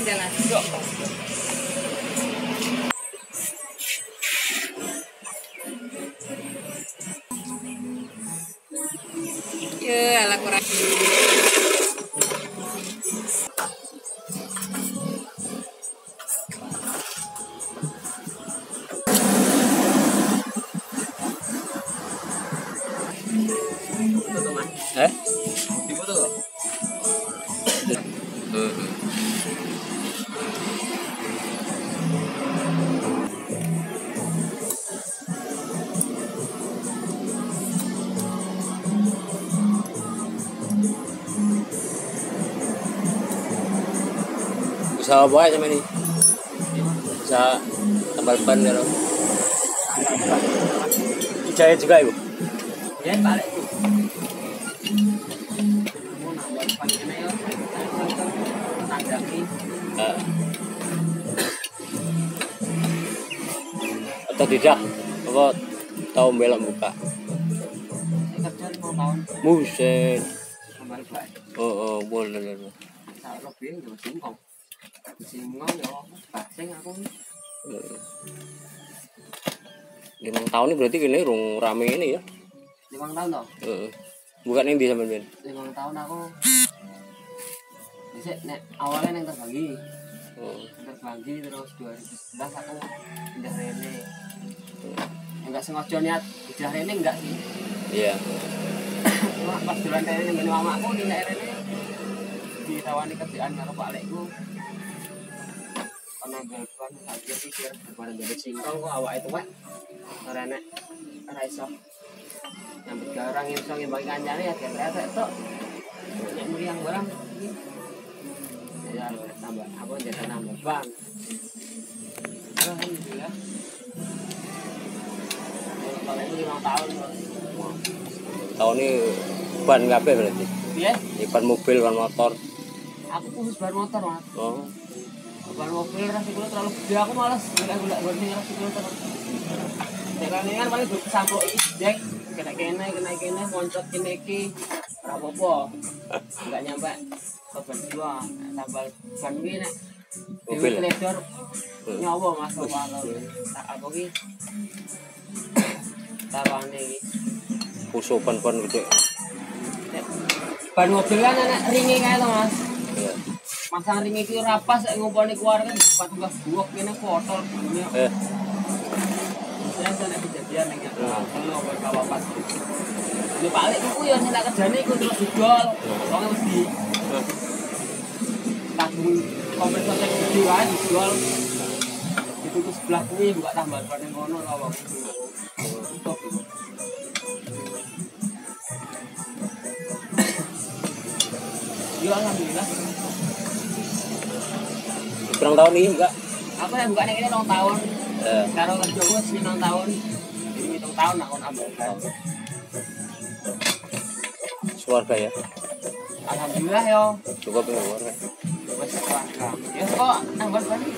jalan. Ya, ala kurang. Difoto kok? Bisa apa aja sama ini? Bisa tambal ban ya, dijahit juga ibu? Ya balik tuh. Atau tidak? Apa tahu belok buka? Kerja 5 tahun. Buset. Tambal ban. Oh, boleh. Tak lebih yo singkong. Singkong yo basing aku. 5 tahun ini berarti gini rung rame ini ya? 5 tahun toh? Bukan yang di sampean. 5 tahun aku. Bisa nek awalnya yang terbagi. Terbagi terus 2011 aku pindah rene. Enggak sengaja niat pindah rene enggak sih. Iya. Cuma pas dolan rene ngene mamaku di rene ditawani kerjaan karo Pak Lekku. Ana galpan aja pikir daripada jadi singkong kok awake tuwek. Ora nek ora iso. Nyambut garang iso ngimbang kancane ya ternyata tok. Nek mriyang barang iki. Ya tambah apa jadi nambah ban. Alhamdulillah. Kalau itu 5 tahun. Tahun ini ban kabeh berarti. Iya? Ban mobil, ban motor. Aku khusus ban motor, Mas. Oh. Ban mobil resikonya terlalu gede, aku malas golek-golek ban sing resikonya terlalu. Jangan kan paling sampok iki, Jek. Kena-kena moncot kene iki. Ora apa-apa. Enggak nyampe korban jiwa. Tambal ban iki nek mobil ledor nyawa Mas tak apa iki. Tawane iki. Puso ban-ban gede. Ban mobil kan enak ringe kae to, Mas. Iya. Masang ring iki ora pas nek ngumpulne keluar kan pas buok kene kotor dunia. Saya nek kejadian ning kalau bawa pas. Ini balik kuku ya nek kerjane iku terus didol. Wong mesti. Tabung kompresor sing gede wae didol. Itu ke sebelah kuwi buka tambal ban ning kono lho wong. Ya alhamdulillah. Berapa tahun ini enggak? Aku yang buka ini 2 tahun. Karo kerja gue 9 tahun. Ini 7 tahun aku nambah. Keluarga ya? Alhamdulillah yo. Cukup keluarga. Wes keluarga. Ya kok nambah lagi.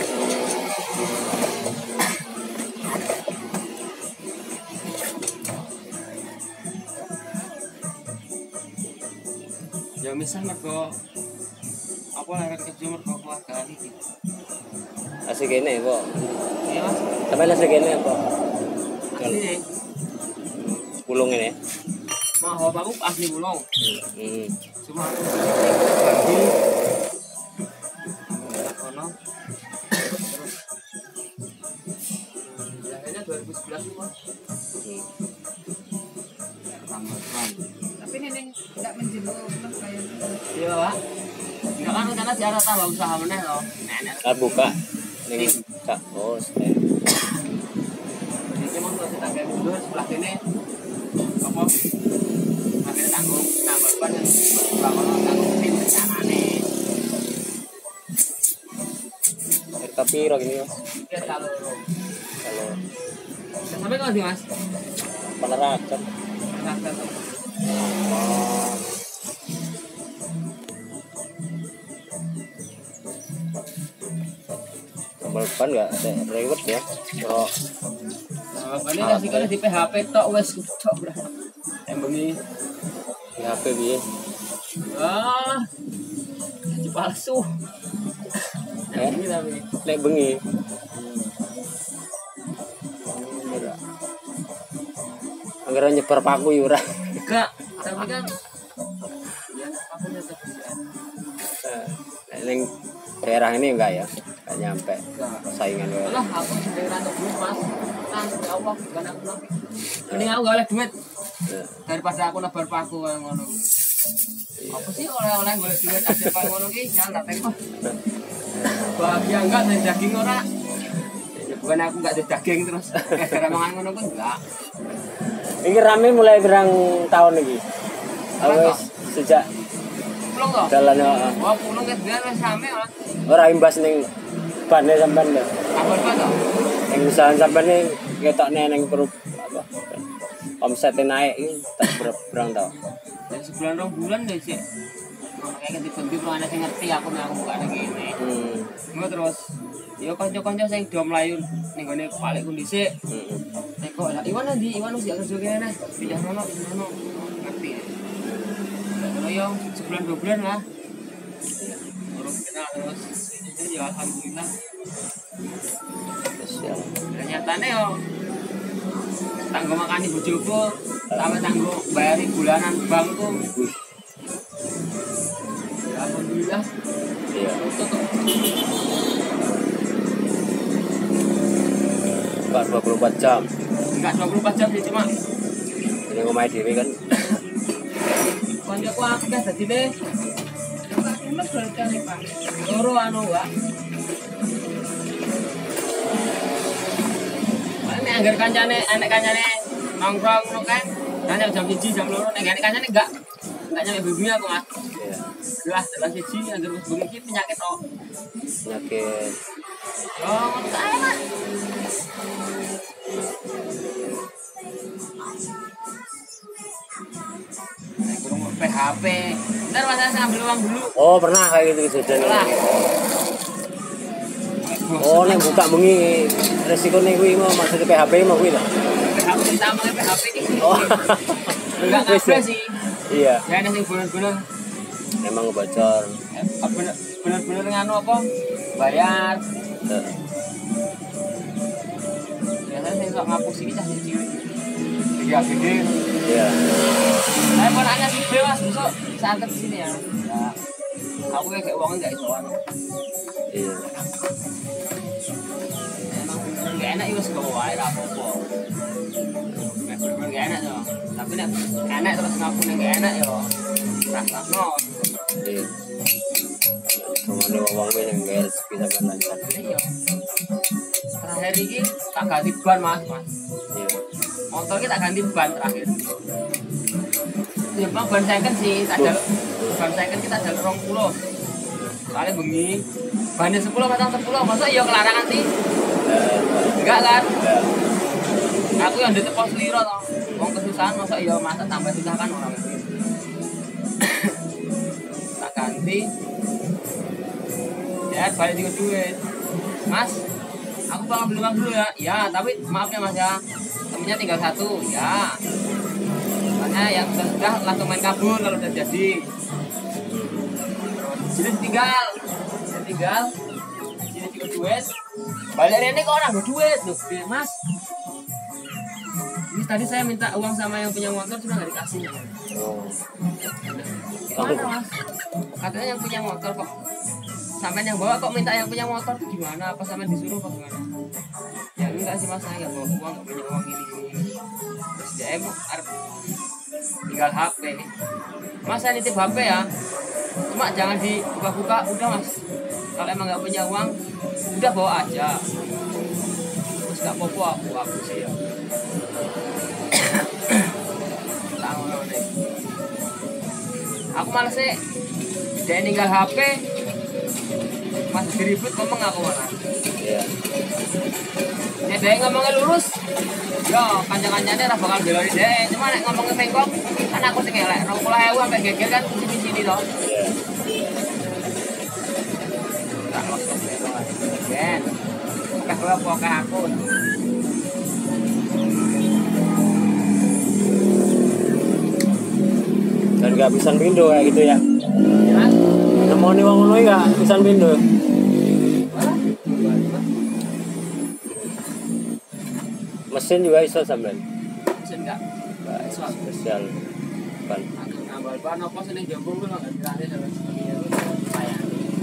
Ya misal mergo apa lek kerja mergo keluarga iki. Asik kene kok. Iya Mas. Sampai asik kene kok. Asli. Pulung ini. Mah bapakku asli pulung. Cuma bagi kono. Akhirnya 2011 Mas. Tapi Neneng enggak menjenuh bayar. Iya, Pak. Enggak kan rencana jarang tambah usaha meneh loh. Nenek. Buka. Ning Kak Bos. Iki mau tak tak mundur sebelah kene. Apa? Akhirnya tanggung nambah ban bangun tanggung tim rencanane. Tapi rok ini Mas. Ya kalau sampai kalau di Mas. Penerakan. Tambal ban enggak ada rewet ya. Kalau ini kasih kali di PHP tok wes tok bro. Embengi di HP piye? ah di palsu Ini tapi. Nek bengi. Anggaran nyebar paku ya ora. Enggak, tapi kan ya aku tetap bisa. Ning daerah ini enggak ya? Enggak nyampe Enggak. saingan wae. Lah aku sendiri rantau duit mas. Kan ya Allah bukan aku nabi. Mending aku gak oleh duit Ya. daripada aku nebar paku kayak ngono. Apa sih oleh-oleh golek duit hasil kayak ngono ki? Jangan tak tengok. Bahagia enggak dari daging ora? Ya, bukan aku enggak dari daging terus gara-gara mangan ngono pun enggak. Ini rame mulai berang tahun lagi. Awes sejak Pulang toh? jalan Oh, pulang ke biar wis rame ora. ora imbas ning bane sampean lho. Apa toh? Ing usaha sampean ning ketokne ning perup apa? Omsetnya naik iki tak berang tau. Dari sebulan 2 bulan deh sih. Kayak ketik-ketik lu ana sing ngerti aku nek aku buka nang kene. Ngono terus. Ya kanca-kanca sing do mlayu ning gone kepalekku dhisik. Teko lah Iwan ndi? Iwan wis gak kerja kene. Pindah mono, ngerti. Kalau yo sebulan 2 bulan lah. Terus kenal terus. Itu ya alhamdulillah. Siap. Nyatane yo tanggo makani bojoku sama tanggo bayari bulanan bankku. Ya, alhamdulillah. Iya. Tutup. Enggak 24 jam. Enggak 24 jam sih cuma Ini ngomai dhewe kan. koncoku akeh dadine Pak Dimas berarti nih Pak. loro anu Pak. Nek anggar kancane enek kancane nongkrong ngono kan. Nanya jam 1 jam 2 nek enek kancane enggak nyampe bengi aku Mas. Iya. Lah dalam 1 anggar wis bengi iki penyakit kok. Penyakit Oh, ngono kae Mas. Nek kurang PHP. Bentar Mas saya ambil uang dulu. Oh, pernah kayak gitu kejadian. Lah. Oh, nek buka bengi resikonya kuwi mau maksudnya PHP mau kuwi ta? PHP ditambah PHP ini. Oh. Enggak Wis ya? kabeh sih. Iya, Ya ada sing bener-bener emang bocor. bener-bener nganu apa? Bayar. Biasanya saya sok ngapus iki cah cilik. Iya gede. Iya. Saya ponaknya sih Mas besok santet di sini ya. Ya. Aku kayak uangnya enggak isoan. Iya. Emang bener enggak enak ya wis gawe wae ra apa-apa. Nek bener enggak enak yo. Tapi nek enak terus ngaku nek enggak enak yo. Rasakno. Iya. Kemana wong yang gak rezeki sampai lancar. Iya. Terakhir ini tak ganti ban Mas. Iya. Motor kita ganti ban terakhir. Ya memang ban second sih, tak ada ban second kita ada 20. Soalnya bengi bannya 10 pasang 10, masa iya kelarangan sih? Enggak kan? Aku yang di pos liro toh. Wong kesusahan masa iya masa tambah susah kan orang itu. Tak ganti. Ya balik juga duit. Mas, aku pengen beli uang dulu ya. Ya, tapi maaf ya Mas ya. Temennya tinggal 1, ya. Makanya yang sudah langsung main kabur kalau udah jadi. Jadi tinggal. Sini juga duit. Balik ini kok orang gak duit loh, Mas. Ini tadi saya minta uang sama yang punya motor cuma nggak dikasih. Oh. Gimana Mas? Katanya yang punya motor kok. Sampai yang bawa kok minta yang punya motor tuh gimana? Apa sampai disuruh apa gimana? Ya enggak sih Mas, saya nggak bawa uang, nggak punya uang ini. Terus dia emang tinggal HP nih. Mas saya nitip HP ya. Cuma jangan dibuka-buka, udah Mas. Kalau emang nggak punya uang, udah bawa aja. Terus nggak apa-apa aku sih ya. Aku malas sih, dia ninggal HP, masih diribut ngomong aku malah. Iya. Ya dia ngomongnya lurus, yo kancang-kancangnya ra bakal beloni deh. Cuma nek ngomongnya bengkok, kan aku sing elek. 20.000 sampai geger kan sini-sini toh. Iya. Tak kosong kan. Kakak apa aku. Dan gak bisa pindo kayak gitu ya. Ya. Nemoni wong ngono gak bisa pindo. Mesin juga iso sampean. Mesin enggak. Spesial. Ban. Aku nambal ban apa sih ning jambung ku enggak dirane terus itu payah.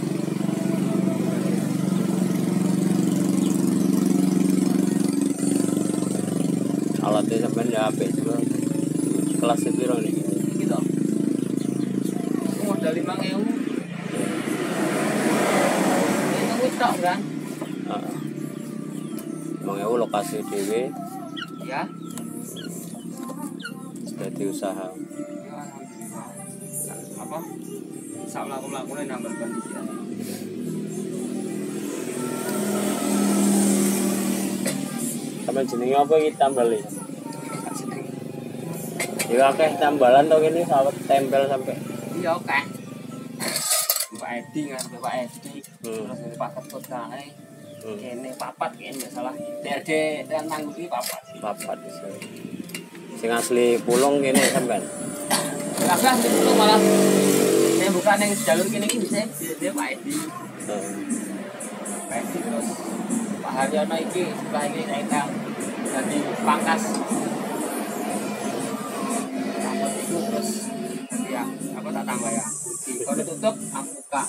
Alatnya sampean ya apik cuma kelas piro nih? Gitu. Aku modal 5.000. Itu wis tok kan? Heeh. 5.000 lokasi dhewe Ya. jadi usaha. Ya alhamdulillah. Apa? Sak mlaku-mlakune nambal ban iki. Sampeyan jenenge apa iki tambal iki? Ya akeh tambalan to kene sawet tempel sampai. Iya oke. Pak Edi kan, Pak Edi. Hmm. Terus dari paket kok kae. Hmm. Kene papat kene enggak salah. DRD dan tangguh iki papat. Papat iso. Sing asli pulung kene sampean. Kabeh itu malah saya bukan yang jalur kene iki bisa dia Pak Edi. Heeh. Pak Edi terus Pak Haryono iki sebelah ini saya jadi pangkas. Tambah itu terus ya apa tak tambah ya. Kalau ditutup aku buka.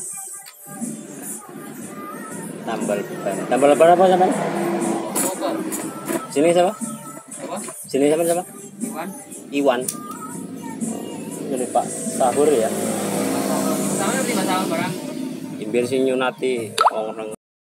Tambal ban. Tambal ban apa sampean? Motor. Sini siapa? Apa? Sini siapa? Iwan. Iwan. Jadi Pak Sahur ya. Sama nanti masalah barang. Biar sing nyunati orang